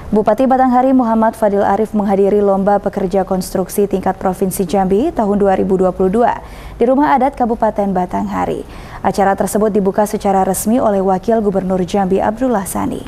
Bupati Batanghari Muhammad Fadil Arif menghadiri Lomba Pekerja Konstruksi tingkat Provinsi Jambi tahun 2022 di Rumah Adat Kabupaten Batanghari. Acara tersebut dibuka secara resmi oleh Wakil Gubernur Jambi Abdullah Sani.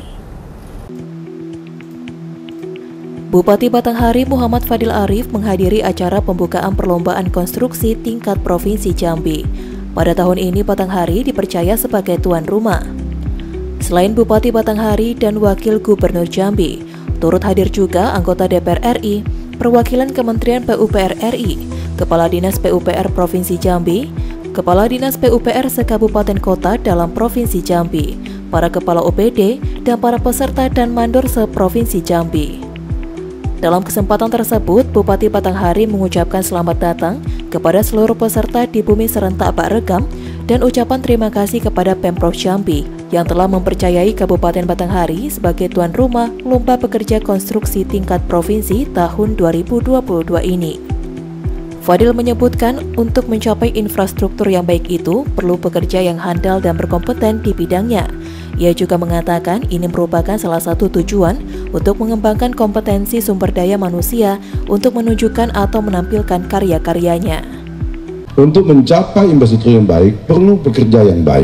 Bupati Batanghari Muhammad Fadil Arif menghadiri acara pembukaan perlombaan konstruksi tingkat Provinsi Jambi. Pada tahun ini Batanghari dipercaya sebagai tuan rumah. Selain Bupati Batanghari dan Wakil Gubernur Jambi, turut hadir juga anggota DPR RI, perwakilan Kementerian PUPR RI, Kepala Dinas PUPR Provinsi Jambi, Kepala Dinas PUPR sekabupaten kota dalam Provinsi Jambi, para kepala OPD, dan para peserta dan mandor se-Provinsi Jambi. Dalam kesempatan tersebut, Bupati Batanghari mengucapkan selamat datang kepada seluruh peserta di Bumi Serentak Bak Regam dan ucapan terima kasih kepada Pemprov Jambi yang telah mempercayai Kabupaten Batanghari sebagai tuan rumah Lomba Pekerja Konstruksi tingkat Provinsi tahun 2022 ini. Fadil menyebutkan untuk mencapai infrastruktur yang baik itu perlu pekerja yang handal dan berkompeten di bidangnya. Ia juga mengatakan ini merupakan salah satu tujuan untuk mengembangkan kompetensi sumber daya manusia untuk menunjukkan atau menampilkan karya-karyanya. Untuk mencapai infrastruktur yang baik, perlu pekerja yang baik.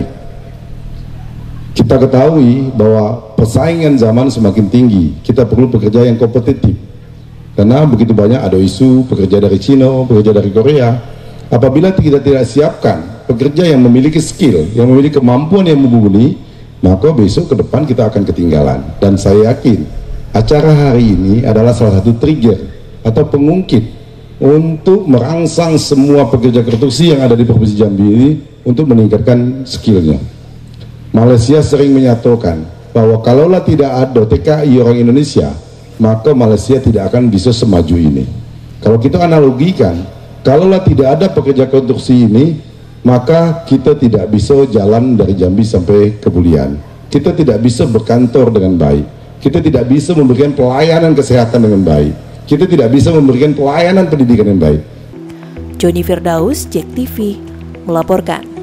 Kita ketahui bahwa persaingan zaman semakin tinggi, kita perlu pekerja yang kompetitif. Karena begitu banyak ada isu pekerja dari Cina, pekerja dari Korea. Apabila kita tidak siapkan pekerja yang memiliki skill, yang memiliki kemampuan yang mumpuni, maka besok ke depan kita akan ketinggalan. Dan saya yakin acara hari ini adalah salah satu trigger atau pengungkit untuk merangsang semua pekerja konstruksi yang ada di Provinsi Jambi ini untuk meningkatkan skillnya. Malaysia sering menyatakan bahwa kalaulah tidak ada TKI orang Indonesia, maka Malaysia tidak akan bisa semaju ini. Kalau kita analogikan, kalaulah tidak ada pekerja konstruksi ini, maka kita tidak bisa jalan dari Jambi sampai ke Bulian. Kita tidak bisa berkantor dengan baik. Kita tidak bisa memberikan pelayanan kesehatan dengan baik. Kita tidak bisa memberikan pelayanan pendidikan yang baik. Joni Firdaus, JEK TV, melaporkan.